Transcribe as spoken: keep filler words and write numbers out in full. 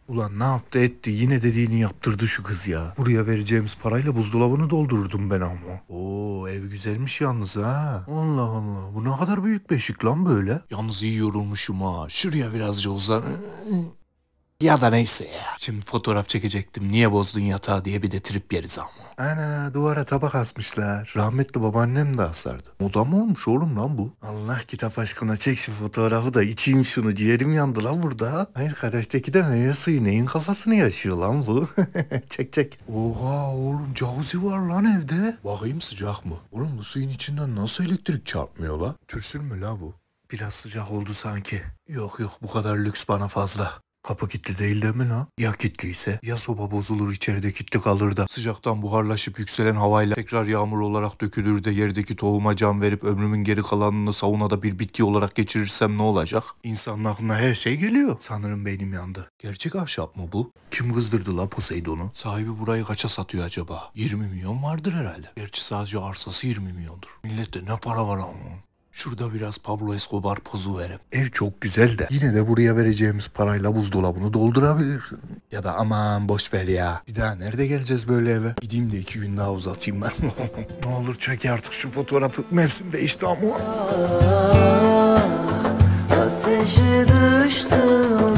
Ulan ne yaptı etti, yine dediğini yaptırdı şu kız ya. Buraya vereceğimiz parayla buzdolabını doldururdum ben ama. Oo, ev güzelmiş yalnız ha. Allah Allah, bu ne kadar büyük beşik lan böyle. Yalnız iyi yorulmuşum ha. Şuraya birazcık uzan. Ya da neyse ya. Şimdi fotoğraf çekecektim. Niye bozdun yatağı diye bir de trip yeriz ama. Ana, duvara tabak asmışlar. Rahmetli babaannem de asardı. Moda mı olmuş oğlum lan bu? Allah kitap aşkına çek şu fotoğrafı da içeyim şunu. Ciğerim yandı lan burada. Hayır, kadehteki de meyve suyu neyin kafasını yaşıyor lan bu? Çek çek. Oha oğlum, jacuzzi var lan evde. Bakayım sıcak mı? Oğlum bu suyun içinden nasıl elektrik çarpmıyor la? Türsül mü la bu? Biraz sıcak oldu sanki. Yok yok, bu kadar lüks bana fazla. Kapı kilitli değil değil mi la? Ya kilitliyse? Ya soba bozulur, içeride kilitli kalır da sıcaktan buharlaşıp yükselen havayla tekrar yağmur olarak dökülür de yerdeki tohuma can verip ömrümün geri kalanını saunada bir bitki olarak geçirirsem ne olacak? İnsanın aklına her şey geliyor. Sanırım beynim yandı. Gerçek ahşap mı bu? Kim kızdırdı la Poseidon'u? Sahibi burayı kaça satıyor acaba? yirmi milyon vardır herhalde. Gerçi sadece arsası yirmi milyondur. Millette ne para var ama. Şurada biraz Pablo Escobar pozu verip. Ev çok güzel de yine de buraya vereceğimiz parayla buzdolabını doldurabilirsin. Ya da aman boş ver ya. Bir daha nerede geleceğiz böyle eve? Gideyim de iki gün daha uzatayım ben. Ne olur çek artık şu fotoğrafı. Mevsim değişti ama. Ateşe düştüm.